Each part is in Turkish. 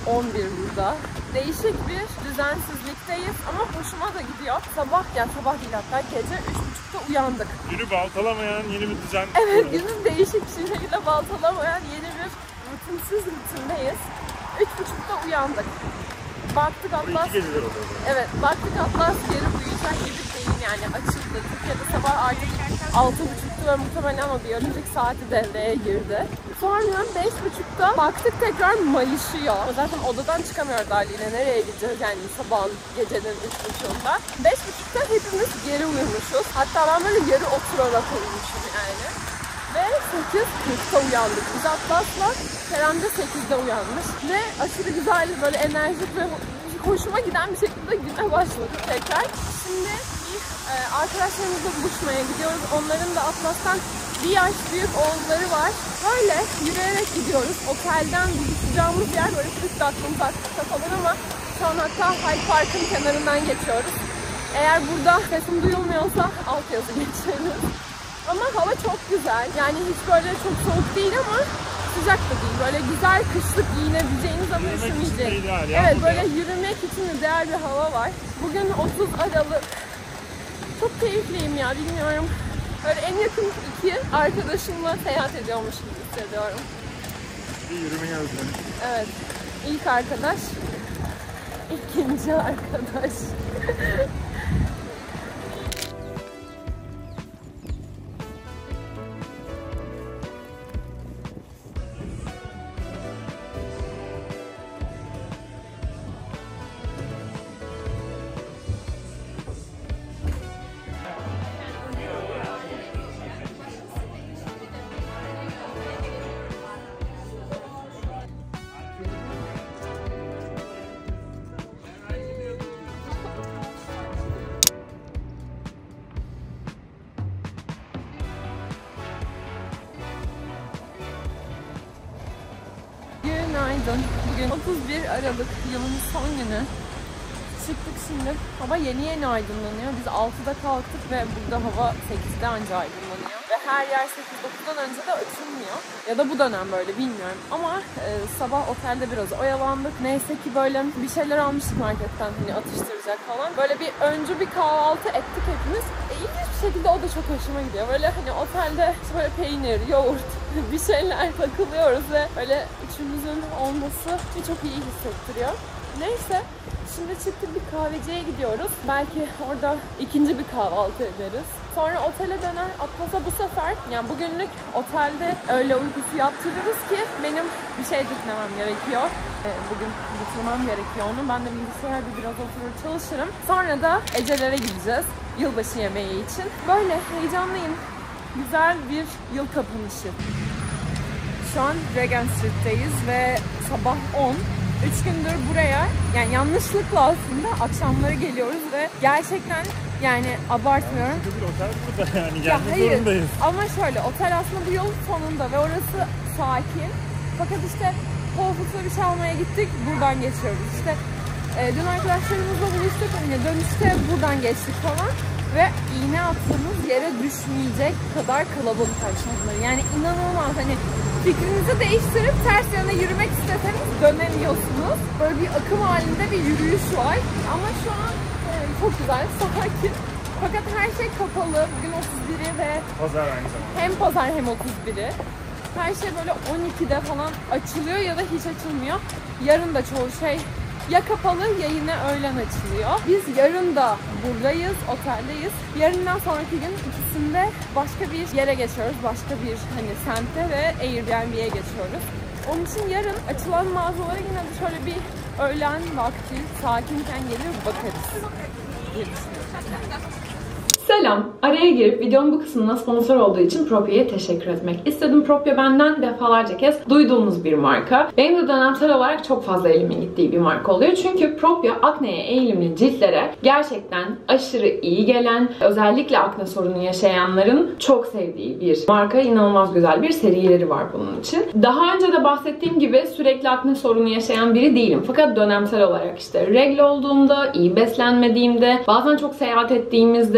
11 burada. Değişik bir düzensizlikteyiz ama hoşuma da gidiyor. Sabah değil hatta gece 3.30'da uyandık. Günü baltalamayan yeni bir düzen. Evet, günün değişik bir şekilde baltalamayan yeni bir rutinsiz rutindeyiz. 3.30'da uyandık. Baktık Atlas. Evet, baktık Atlas geri uyuyacak gibi değil yani, açıldı. Türkiye'de sabah artık 6.30'tu ve muhtemelen o biyolojik saati devreye girdi. Sonra 5.30'da baktık tekrar mayışıyor. Zaten odadan çıkamıyoruz haliyle. Nereye gideceğiz yani sabahın, gecenin 3.30'da. 5.30'da hepimiz geri uyumuşuz. Hatta ben böyle yarı oturarak uyumuşum yani. Ve 8.40'da uyandık. Biz Atlas'la Kerem de 8'de uyanmış. Ve aşırı güzel, böyle enerjik ve hoşuma giden bir şekilde güne başladık tekrar. Şimdi arkadaşlarımızla buluşmaya gidiyoruz. Onların da Atlas'tan bir yaş büyük oğulları var. Böyle yürüyerek gidiyoruz. Otelden buluşacağımız yer böyle 40 dakika uzaklıkta falan ama şu an hatta Hyde Park'ın kenarından geçiyoruz. Eğer burada sesim duyulmuyorsa altyazı geçeriz. Ama hava çok güzel. Yani hiç böyle çok soğuk değil ama sıcak da değil. Böyle güzel kışlık giyinebileceğiniz ama üşümeyeceğiniz. Evet, böyle yürümek için ideal bir hava var. Bugün 30 Aralık. Çok keyifliyim ya, bilmiyorum. Böyle en yakın iki arkadaşımla seyahat ediyormuş gibi hissediyorum. Bir yürümeyi özledim. Evet. İlk arkadaş, ikinci arkadaş. Günaydın. Bugün 31 Aralık, yılın son günü. Çıktık şimdi. Hava yeni aydınlanıyor. Biz 6'da kalktık ve burada hava 8'de anca aydınlanıyor. Ve her yer 8-9'dan önce de açılmıyor. Ya da bu dönem böyle, bilmiyorum. Ama sabah otelde biraz oyalandık. Neyse ki böyle bir şeyler almıştık marketten, hani atıştıracak falan. Böyle bir öncü bir kahvaltı ettik hepimiz. İlginç bir şekilde o da çok hoşuma gidiyor. Böyle hani otelde işte böyle peynir, yoğurt bir şeyler takılıyoruz ve böyle üçümüzün olması çok iyi hissettiriyor. Neyse, şimdi çıktık, bir kahveciye gidiyoruz. Belki orada ikinci bir kahvaltı ederiz. Sonra otele döner Atlas'a bu sefer, yani bugünlük otelde öğle uykusu yaptırırız ki benim bir şey dinlemem gerekiyor. Bugün bitirmem gerekiyor onu. Ben de bilgisayarda biraz oturur çalışırım. Sonra da Ece'lere gideceğiz yılbaşı yemeği için. Böyle heyecanlıyım. Güzel bir yıl kapanışı. Şu an Regent Street'teyiz ve sabah 10. 3 gündür buraya, yani yanlışlıkla aslında akşamları geliyoruz ve gerçekten yani abartmıyorum. Bir otel burada yani, gelmek zorundayız. Ama şöyle, otel aslında bu yolun sonunda ve orası sakin. Fakat işte Whole Foods'a bir şey almaya gittik, buradan geçiyoruz. İşte dün arkadaşlarımızla buluştuk, hani dönüşte buradan geçtik falan. Ve iğne attığımız yere düşmeyecek kadar kalabalık akşamları. Yani inanılmaz, hani fikrinizi değiştirip ters yöne yürümek isteseniz dönemiyorsunuz. Böyle bir akım halinde bir yürüyüş var. Ama şu an çok güzel, sakin. Fakat her şey kapalı. Bugün 31'i ve pazar aynı zamanda. Hem pazar hem 31'i. Her şey böyle 12'de falan açılıyor ya da hiç açılmıyor. Yarın da çoğu şey ya kapalı ya yine öğlen açılıyor. Biz yarın da buradayız, oteldeyiz. Yarından sonraki gün ikisinde başka bir yere geçiyoruz. Başka bir hani semte ve Airbnb'ye geçiyoruz. Onun için yarın açılan mağazalara yine de şöyle bir öğlen vakti sakinken gelir bakarız diye düşünüyorum. Selam. Araya girip videonun bu kısmına sponsor olduğu için Propia'ya teşekkür etmek istedim. Propia benden defalarca kez duyduğumuz bir marka. Benim de dönemsel olarak çok fazla elimin gittiği bir marka oluyor. Çünkü Propia akneye eğilimli ciltlere gerçekten aşırı iyi gelen, özellikle akne sorunu yaşayanların çok sevdiği bir marka. İnanılmaz güzel bir serileri var bunun için. Daha önce de bahsettiğim gibi sürekli akne sorunu yaşayan biri değilim. Fakat dönemsel olarak işte regl olduğumda, iyi beslenmediğimde, bazen çok seyahat ettiğimizde, bazen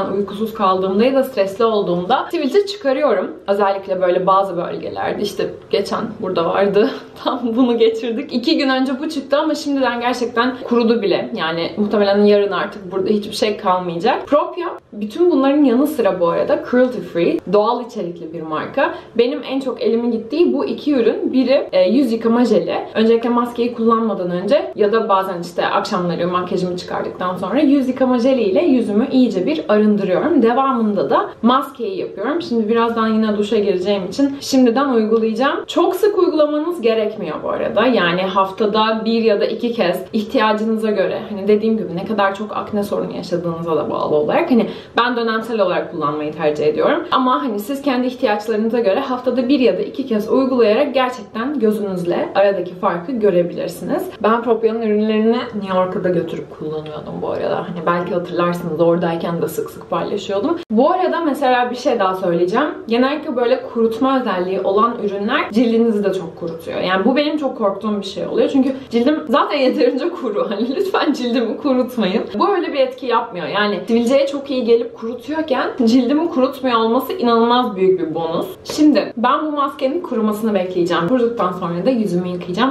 bazen uykusuz kaldığımda ya da stresli olduğumda sivilce çıkarıyorum. Özellikle böyle bazı bölgelerde, işte geçen burada vardı. Tam bunu geçirdik. 2 gün önce bu çıktı ama şimdiden gerçekten kurudu bile. Yani muhtemelen yarın artık burada hiçbir şey kalmayacak. Propia bütün bunların yanı sıra bu arada cruelty free, doğal içerikli bir marka. Benim en çok elimin gittiği bu 2 ürün. Biri yüz yıkama jeli. Öncelikle maskeyi kullanmadan önce ya da bazen işte akşamları makyajımı çıkardıktan sonra yüz yıkama jeli ile yüzümü iyice bir arındırıyorum. Devamında da maskeyi yapıyorum. Şimdi birazdan yine duşa gireceğim için şimdiden uygulayacağım. Çok sık uygulamanız gerekmiyor bu arada. Yani haftada 1 ya da 2 kez ihtiyacınıza göre, hani dediğim gibi ne kadar çok akne sorunu yaşadığınıza da bağlı olarak, hani ben dönemsel olarak kullanmayı tercih ediyorum. Ama hani siz kendi ihtiyaçlarınıza göre haftada 1 ya da 2 kez uygulayarak gerçekten gözünüzle aradaki farkı görebilirsiniz. Ben Propia'nın ürünlerini New York'a da götürüp kullanıyordum bu arada. Hani belki hatırlarsınız, oradayken de sık sık paylaşıyordum. Bu arada mesela bir şey daha söyleyeceğim. Genellikle böyle kurutma özelliği olan ürünler cildinizi de çok kurutuyor. Yani bu benim çok korktuğum bir şey oluyor. Çünkü cildim zaten yeterince kuru. Hani lütfen cildimi kurutmayın. Bu öyle bir etki yapmıyor. Yani sivilceye çok iyi gelip kurutuyorken cildimi kurutmuyor olması inanılmaz büyük bir bonus. Şimdi ben bu maskenin kurumasını bekleyeceğim. Kuruduktan sonra da yüzümü yıkayacağım.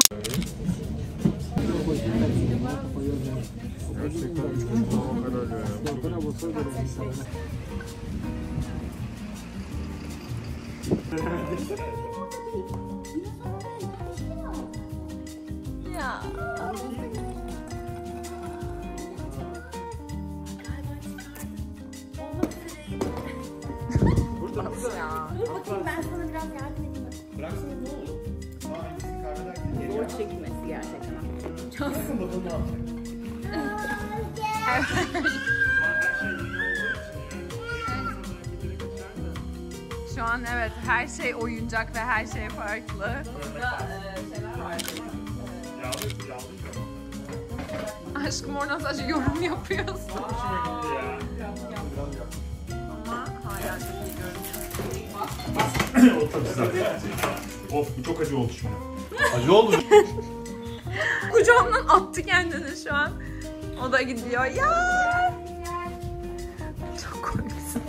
Ya. Burada. Dur bakayım, ben sana biraz yardım edeyim. Bıraksana, ne olur? Aynısını kaybederken Zor çekmesi gerçekten. Bırakın bakalım ne yapacak. Şu an evet, her şey oyuncak ve her şey farklı. Burada şeyler var. Aşkım oradan sadece yorum yapıyorsun. Ama hala çok iyi görünüyor. O çok güzel. Of, bu çok acı oldu şimdi. Acı oldu. Kucağımdan attı kendini şu an. O da gidiyor. Ya! Çok komiksin.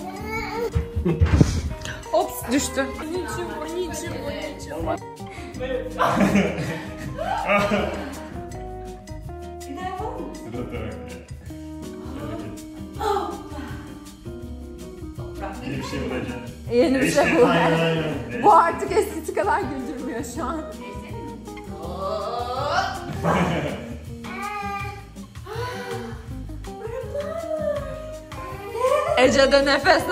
Ops, düştü. Anneciğim. Yeni bir şey bulacağım. Yeni bir şey bu. Aynen. Bu artık eskisi kadar güldürmüyor şu an. Ece'de nefes.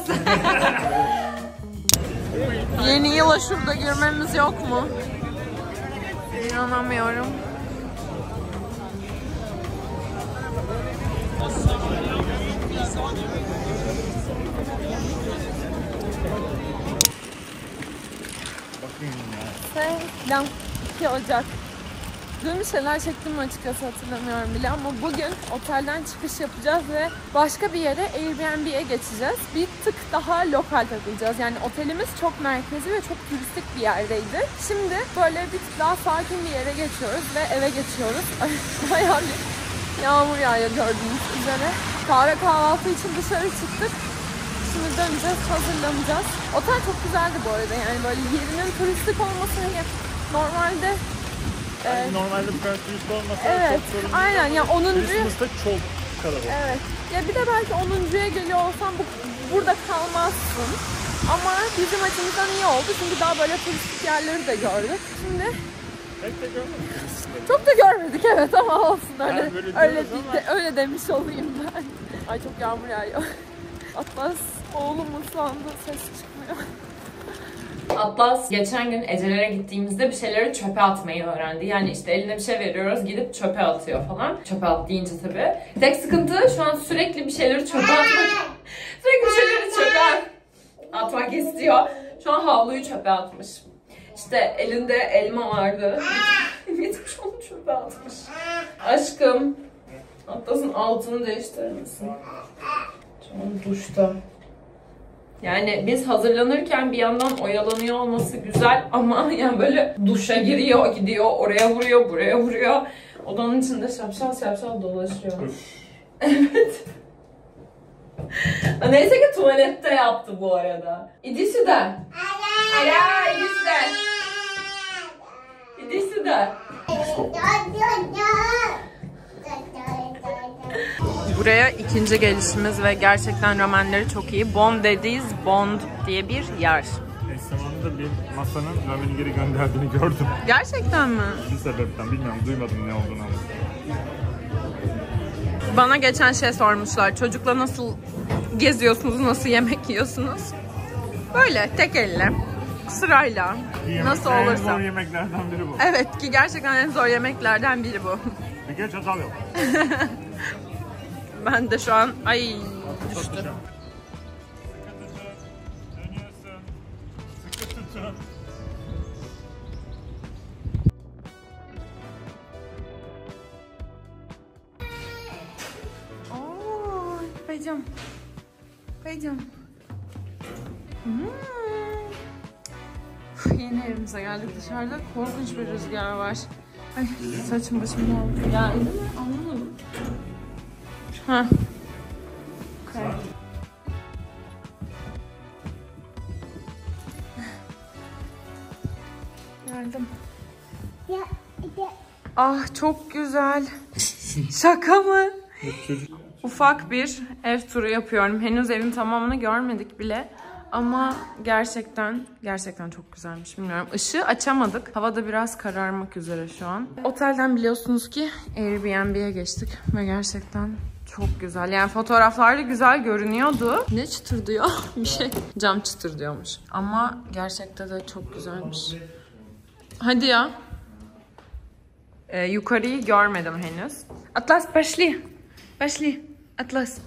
Yeni yıla şurada girmemiz yok mu? İnanamıyorum. Selam. 2 Ocak. Dün bir şeyler çektim mi açıkçası hatırlamıyorum bile ama bugün otelden çıkış yapacağız ve başka bir yere Airbnb'ye geçeceğiz. Bir tık daha lokal takılacağız. Yani otelimiz çok merkezi ve çok turistik bir yerdeydi. Şimdi böyle bir tık daha sakin bir yere geçiyoruz ve eve geçiyoruz. Bayağı bir yağmur yağıyor gördüğünüz üzere. Kahvaltı için dışarı çıktık. Şimdi döneceğiz, hazırlanacağız. Otel çok güzeldi bu arada, yani böyle yerinin turistik olması normalde Normalde bu kadar turist olmasa evet, çok sorun aynen ya 10. Christmas'ta çok kalabalık. Evet. Ya bir de belki 10.'ya geliyor olsam burada kalmazsın. Ama bizim açımızdan iyi oldu çünkü daha böyle turistik yerleri de gördük. Şimdi Pek de görmedik. çok da görmedik evet ama olsun öyle Yani böyle diyoruz öyle demiş olayım ben. Ay çok yağmur yağıyor. Atlas oğlumun şu anda ses çıkmıyor. Atlas geçen gün Ece'lere gittiğimizde bir şeyleri çöpe atmayı öğrendi. Yani işte eline bir şey veriyoruz, gidip çöpe atıyor falan. Çöpe at deyince tabii. Tek sıkıntı şu an sürekli bir şeyleri çöpe atmak. Sürekli bir şeyleri çöpe atmak istiyor. Şu an havluyu çöpe atmış. İşte elinde elma vardı. Gitmiş onu çöpe atmış. Aşkım, Atlas'ın altını değiştirir misin? Şu an duşta. Yani biz hazırlanırken bir yandan oyalanıyor olması güzel ama yani böyle duşa giriyor, gidiyor, oraya vuruyor, buraya vuruyor. Odanın içinde şapşal dolaşıyor. Evet. Neyse ki tuvalette yaptı bu arada. İdisi de. Ala, İdisi de. İdisi de. Buraya ikinci gelişimiz ve gerçekten ramenleri çok iyi. Bond diye bir yer. Eş zamanında bir masanın rameni geri gönderdiğini gördüm. Gerçekten mi? Bir sebepten bilmiyorum, duymadım ne olduğunu ama. Bana geçen şey sormuşlar. Çocukla nasıl geziyorsunuz, nasıl yemek yiyorsunuz? Böyle tek elle, sırayla, nasıl En olursa. zor yemeklerden biri bu. Evet ki gerçekten en zor yemeklerden biri bu. Bir kere çatal yok. Ben de şu an düştüm. Dönüyorsun. Sıkı tutun. Paycam. Yeni evimize geldik. Dışarıda korkunç bir rüzgar var. Ay saçım başım oldu. Geldi mi? Anlamadım. Ha. Okay. Geldim. Ah çok güzel. Şaka mı? Ufak bir ev turu yapıyorum. Henüz evin tamamını görmedik bile. Ama gerçekten çok güzelmiş. Bilmiyorum. Işığı açamadık. Hava da biraz kararmak üzere şu an. Otelden biliyorsunuz ki Airbnb'ye geçtik. Ve gerçekten çok güzel. Yani fotoğraflarda güzel görünüyordu. Ne çıtır diyor? Bir şey. Cam çıtır diyormuş. Ama gerçekten de çok güzelmiş. Hadi ya. Yukarıyı görmedim henüz. Atlas, пошли. Пошли. Atlas.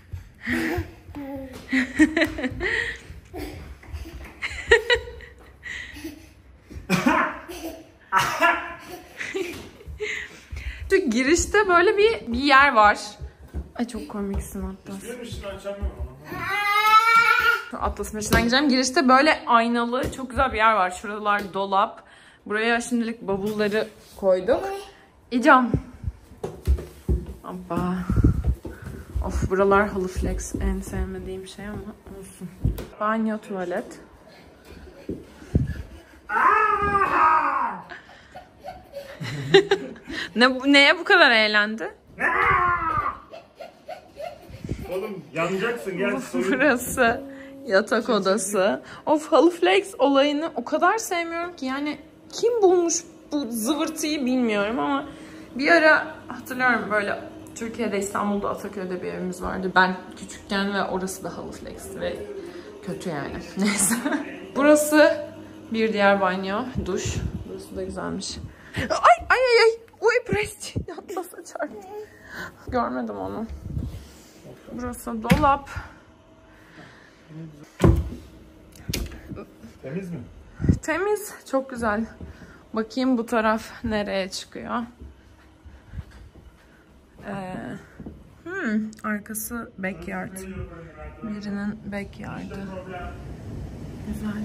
Şu girişte böyle bir yer var. Ay çok komiksin Atlas. Şu Atlas'ın içinden gireceğim. Girişte böyle aynalı çok güzel bir yer var. Şuralar dolap. Buraya şimdilik bavulları koyduk. İcam. Hoppa. Of buralar halı flex. En sevmediğim şey ama olsun. Banyo, tuvalet. Neye bu kadar eğlendi? Oğlum yanacaksın, gel soyun. Burası yatak odası. Of halı flex olayını o kadar sevmiyorum ki yani kim bulmuş bu zıvırtıyı bilmiyorum ama bir ara hatırlıyorum böyle Türkiye'de İstanbul'da Ataköy'de bir evimiz vardı. Ben küçükken ve orası da halı flexti ve kötü yani. Neyse. Burası bir diğer banyo, duş. Burası da güzelmiş. Ay. Uy presti. Atlas'a çarptı. Görmedim onu. Burası dolap. Temiz mi? Temiz. Çok güzel. Bakayım bu taraf nereye çıkıyor. Arkası backyard. Birinin backyard'ı. Güzel.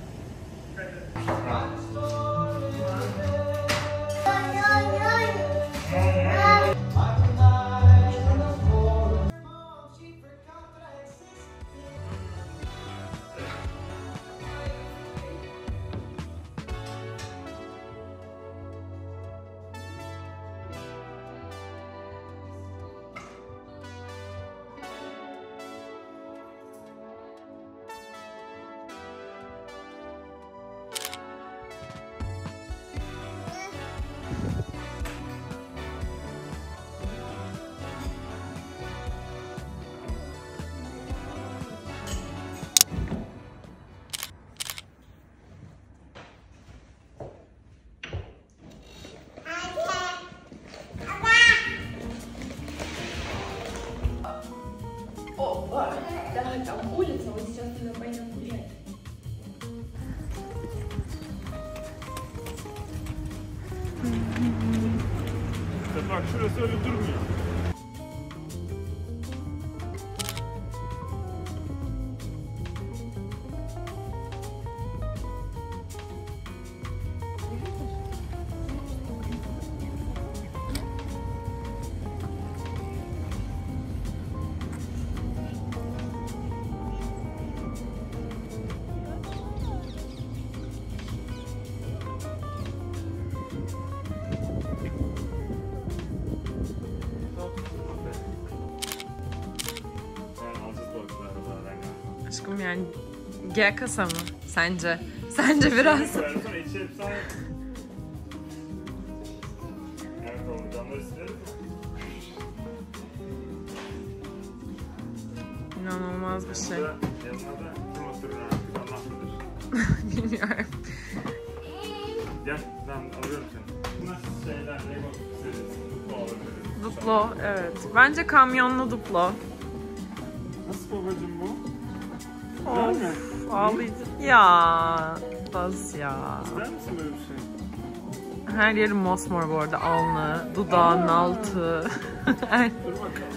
Bak şurası öyle durmuyor. Yani G kasa mı sence? Sence biraz? Sonra içi efsane. Evet oğlum canları silerim. İnanılmaz bir şey. Yanına da kim oturur artık Allah bilir. Bilmiyorum. Gel ben alıyorum seni. Bunlar şeyler Lego serisi. Duplo olabilir. Duplo, evet. Bence kamyonlu Duplo. Nasıl babacım bu? Of, Güzel mi? ağlayacağım. Ya, baz ya. İster misin böyle bir şey? Her yeri mosmor bu arada. Alnı, dudağın altı. Dur bakalım.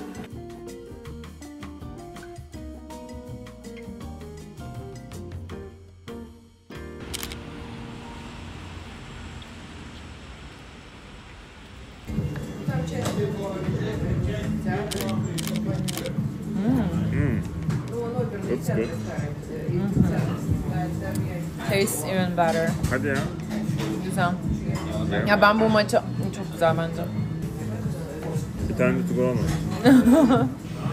That's good. Tastes even better. Hadi ya. Güzel. Ya ben bu maçı çok güzel bence. Bir tane de tuba olmadı.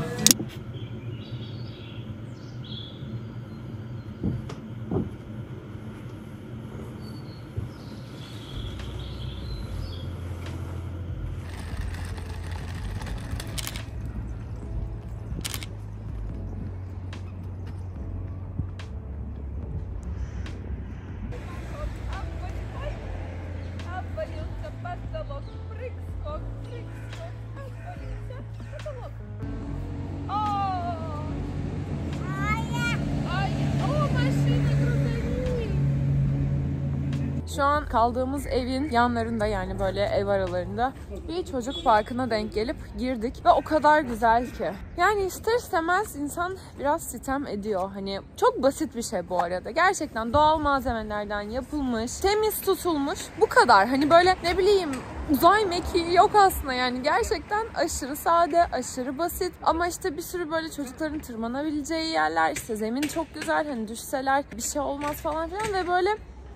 Şu an kaldığımız evin yanlarında, yani böyle ev aralarında bir çocuk parkına denk gelip girdik ve o kadar güzel ki. Yani ister istemez insan biraz sitem ediyor. Hani çok basit bir şey bu arada. Gerçekten doğal malzemelerden yapılmış, temiz tutulmuş. Bu kadar. Hani böyle ne bileyim uzay mekiği yok aslında, yani gerçekten aşırı sade, aşırı basit ama işte bir sürü böyle çocukların tırmanabileceği yerler, işte zemin çok güzel, hani düşseler bir şey olmaz falan filan ve böyle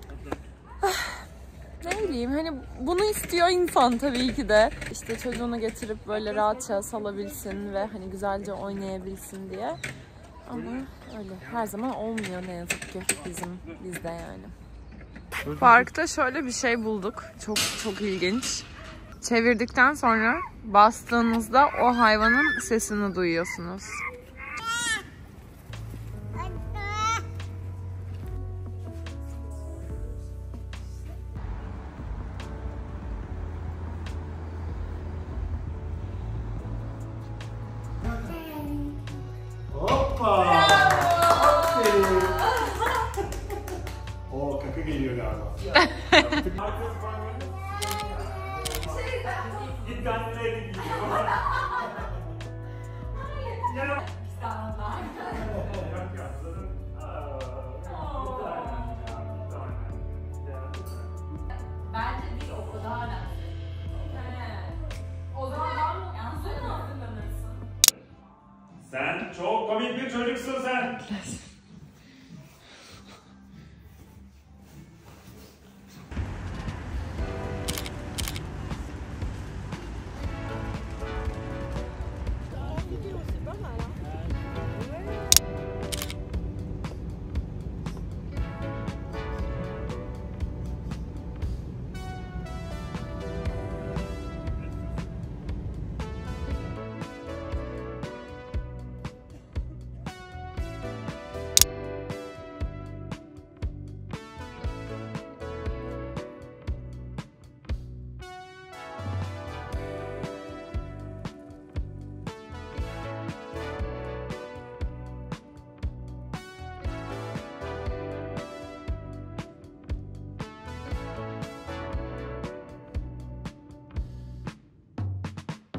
ne bileyim hani bunu istiyor insan tabii ki de. İşte çocuğunu getirip böyle rahatça salabilsin ve hani güzelce oynayabilsin diye. Ama öyle her zaman olmuyor ne yazık ki bizde yani. Parkta şöyle bir şey bulduk. Çok ilginç. Çevirdikten sonra bastığınızda o hayvanın sesini duyuyorsunuz. Hoppa! Aferin. Oo kaka geliyor galiba. Git anneye git. Bence biz o kadar önemli. O zaman yansın mı? Sen çok komik bir çocuksun sen.